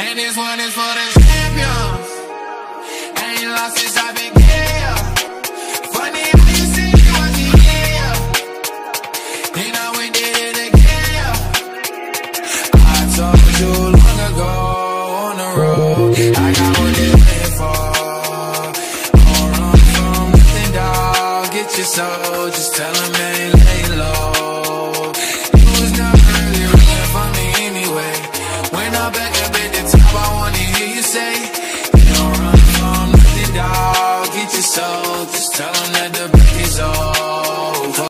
And this one is for the champions. Ain't lost since I began. Funny how you see me watching here. Then I went did it again. I told you long ago on the road, I got what they waiting for. Don't run from nothing, dog. Get your soul, just tell them ain't lay low. You was not really rooting for me anyway. When I'm back up at the top, I wanna hear you say, you don't run from nothing, dog. Get your soul, just tell them